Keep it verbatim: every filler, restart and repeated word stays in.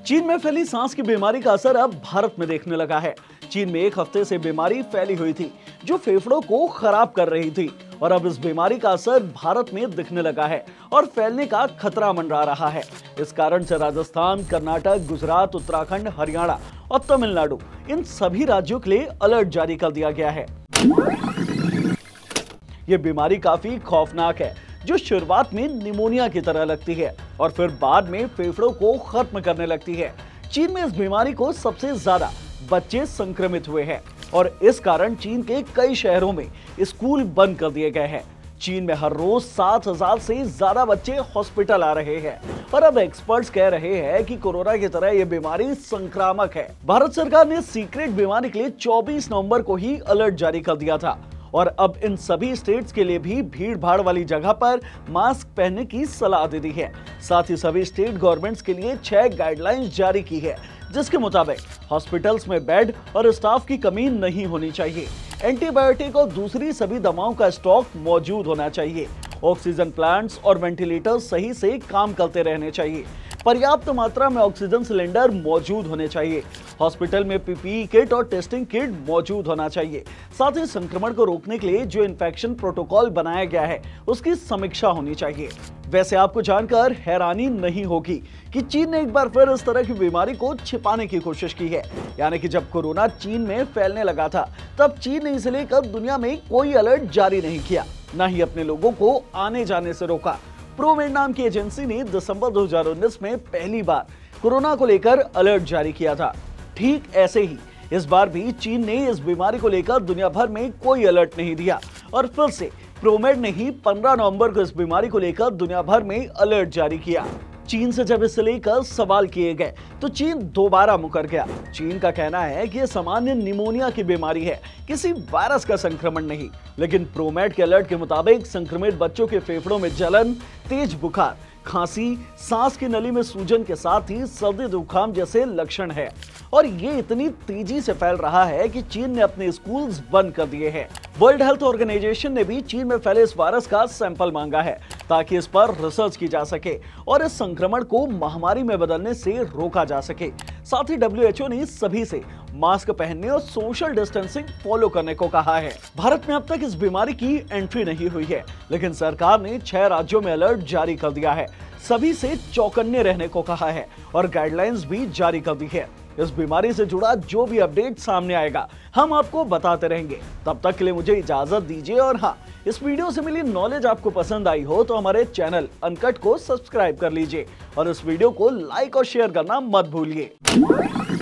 चीन में फैली सांस की बीमारी का असर अब भारत में देखने लगा है। चीन में एक हफ्ते से बीमारी फैली हुई थी जो फेफड़ों को खराब कर रही थी और अब इस बीमारी का असर भारत में दिखने लगा है और फैलने का खतरा मंडरा रहा है। इस कारण से राजस्थान, कर्नाटक, गुजरात, उत्तराखंड, हरियाणा और तमिलनाडु इन सभी राज्यों के लिए अलर्ट जारी कर दिया गया है। ये बीमारी काफी खौफनाक है जो शुरुआत में निमोनिया की तरह लगती है और फिर बाद में फेफड़ों को खत्म करने लगती है। चीन में इस बीमारी को सबसे ज्यादा बच्चे संक्रमित हुए हैं और इस कारण चीन के कई शहरों में स्कूल बंद कर दिए गए हैं। चीन में हर रोज सात हजार से ज्यादा बच्चे हॉस्पिटल आ रहे हैं और अब एक्सपर्ट्स कह रहे हैं कि कोरोना की तरह यह बीमारी संक्रामक है। भारत सरकार ने सीक्रेट बीमारी के लिए चौबीस नवंबर को ही अलर्ट जारी कर दिया था और अब इन सभी स्टेट्स के लिए भी भीड़ भाड़ वाली जगह पर मास्क पहनने की सलाह दे दी है। साथ ही सभी स्टेट गवर्नमेंट्स के लिए छह गाइडलाइंस जारी की है जिसके मुताबिक हॉस्पिटल्स में बेड और स्टाफ की कमी नहीं होनी चाहिए। एंटीबायोटिक और दूसरी सभी दवाओं का स्टॉक मौजूद होना चाहिए। ऑक्सीजन प्लांट्स और वेंटिलेटर सही से काम करते रहने चाहिए। पर्याप्त मात्रा में ऑक्सीजन सिलेंडर मौजूद होने चाहिए। हॉस्पिटल में पीपीई किट और टेस्टिंग किट मौजूद होना चाहिए। साथ ही संक्रमण को रोकने के लिए जो इन्फेक्शन प्रोटोकॉल बनाया गया है उसकी समीक्षा होनी चाहिए। वैसे आपको जानकर हैरानी नहीं होगी कि चीन ने एक बार फिर इस तरह की बीमारी को छिपाने की कोशिश की है। यानी कि जब कोरोना चीन में फैलने लगा था तब चीन ने इसे लेकर दुनिया में कोई अलर्ट जारी नहीं किया, न ही अपने लोगों को आने जाने से रोका। प्रोमेड नाम की एजेंसी ने दिसंबर दो हज़ार उन्नीस में पहली बार कोरोना को लेकर अलर्ट जारी किया था। ठीक ऐसे ही इस बार भी चीन ने इस बीमारी को लेकर दुनिया भर में कोई अलर्ट नहीं दिया और फिर से प्रोमेड ने ही पंद्रह नवंबर को इस बीमारी को लेकर दुनिया भर में अलर्ट जारी किया। चीन से जब इसे लेकर सवाल किए गए तो चीन दोबारा मुकर गया। चीन का कहना है कि यह सामान्य निमोनिया की बीमारी है, किसी वायरस का संक्रमण नहीं। लेकिन प्रोमेड के अलर्ट के मुताबिक संक्रमित बच्चों के फेफड़ों में जलन, तेज बुखार, खांसी, सांस की नली में सूजन के साथ ही सर्दी जुकाम जैसे लक्षण है और ये इतनी तेजी से फैल रहा है कि चीन ने अपने स्कूल्स बंद कर दिए हैं। वर्ल्ड हेल्थ ऑर्गेनाइजेशन ने भी चीन में फैले इस वायरस का सैंपल मांगा है ताकि इस पर रिसर्च की जा सके और इस संक्रमण को महामारी में बदलने से रोका जा सके। साथ ही डब्ल्यू एच ओ ने सभी से मास्क पहनने और सोशल डिस्टेंसिंग फॉलो करने को कहा है। भारत में अब तक इस बीमारी की एंट्री नहीं हुई है, लेकिन सरकार ने छह राज्यों में अलर्ट जारी कर दिया है। सभी से चौकन्ने रहने को कहा है और गाइडलाइंस भी जारी कर दी है। इस बीमारी से जुड़ा जो भी अपडेट सामने आएगा हम आपको बताते रहेंगे। तब तक के लिए मुझे इजाजत दीजिए और हाँ, इस वीडियो से मिली नॉलेज आपको पसंद आई हो तो हमारे चैनल अनकट को सब्सक्राइब कर लीजिए और इस वीडियो को लाइक और शेयर करना मत भूलिए।